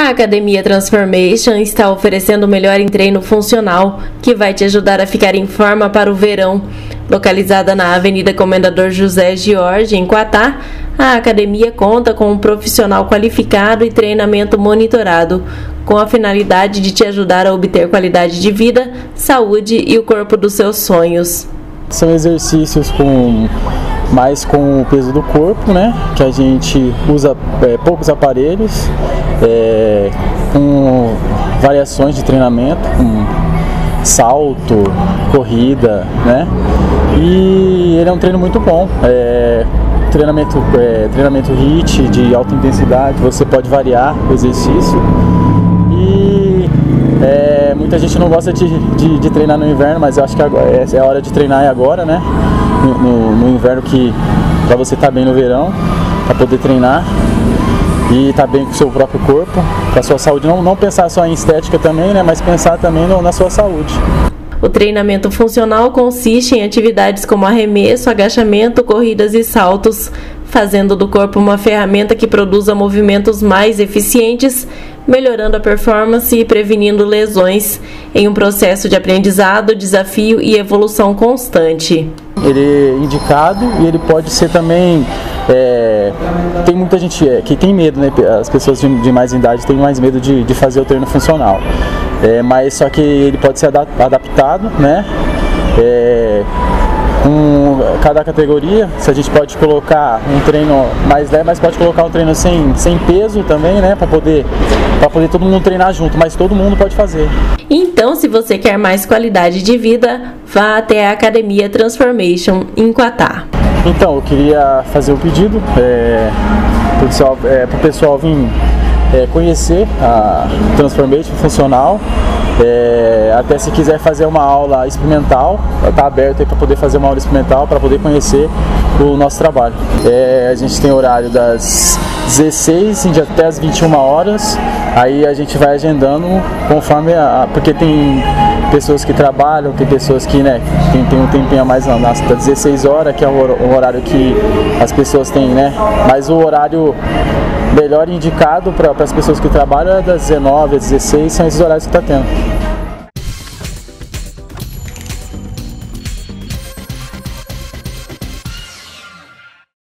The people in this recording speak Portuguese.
A Academia Transformation está oferecendo o melhor em treino funcional, que vai te ajudar a ficar em forma para o verão. Localizada na Avenida Comendador José Giorgi, em Quatá, a academia conta com um profissional qualificado e treinamento monitorado, com a finalidade de te ajudar a obter qualidade de vida, saúde e o corpo dos seus sonhos. São exercícios mais com o peso do corpo, né? Que a gente usa poucos aparelhos, com variações de treinamento, com salto, corrida, né? E ele é um treino muito bom. Treinamento HIIT de alta intensidade, você pode variar o exercício. E muita gente não gosta de treinar no inverno, mas eu acho que é a hora de treinar agora, né? No inverno, que para você estar bem no verão, para poder treinar e estar bem com o seu próprio corpo, para a sua saúde. Não pensar só em estética também, né? Mas pensar também na sua saúde. O treinamento funcional consiste em atividades como arremesso, agachamento, corridas e saltos, fazendo do corpo uma ferramenta que produza movimentos mais eficientes, melhorando a performance e prevenindo lesões, em um processo de aprendizado, desafio e evolução constante. Ele é indicado e ele pode ser também... tem muita gente que tem medo, né? As pessoas de mais idade têm mais medo de fazer o treino funcional. Mas só que ele pode ser adaptado, né? Com cada categoria, se a gente pode colocar um treino mais leve, mas pode colocar um treino sem peso também, né? Para poder todo mundo treinar junto, mas todo mundo pode fazer. Então, se você quer mais qualidade de vida, vá até a Academia Transformation em Quatá. Então, eu queria fazer um pedido para o pessoal vir conhecer a Transformation funcional. Até se quiser fazer uma aula experimental, está aberto para poder fazer uma aula experimental, para poder conhecer o nosso trabalho. A gente tem horário das 16 até as 21 horas, aí a gente vai agendando conforme porque tem pessoas que trabalham, tem pessoas que tem um tempinho a mais das 16 horas, que é o horário que as pessoas têm, né? Mas o horário melhor indicado para as pessoas que trabalham é das 19 às 16, são esses horários que está tendo.